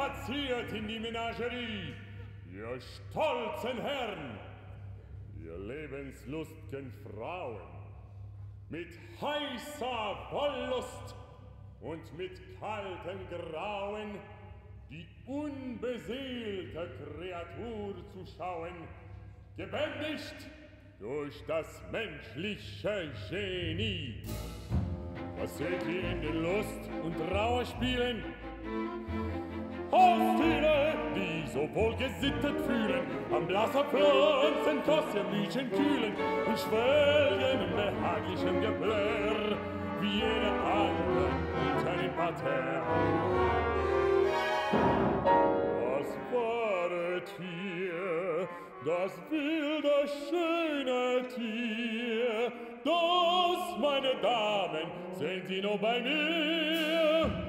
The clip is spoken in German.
spaziert in die Menagerie, ihr stolzen Herren, ihr lebenslustgen Frauen, mit heißer Wollust und mit kaltem Grauen die unbeseelte Kreatur zu schauen, gebändigt durch das menschliche Genie. Was seht ihr in den Lust- und Trauerspielen? Haustiere, die so wohl gesittet fühlen, am blasser Pflanzenkost ihr Mütchen kühlen und schwelgen im behaglichen Geplärr, wie jede andere unter dem Parterre. Das wahre Tier, das wilde, schöne Tier, das, meine Damen, sehen Sie nur bei mir.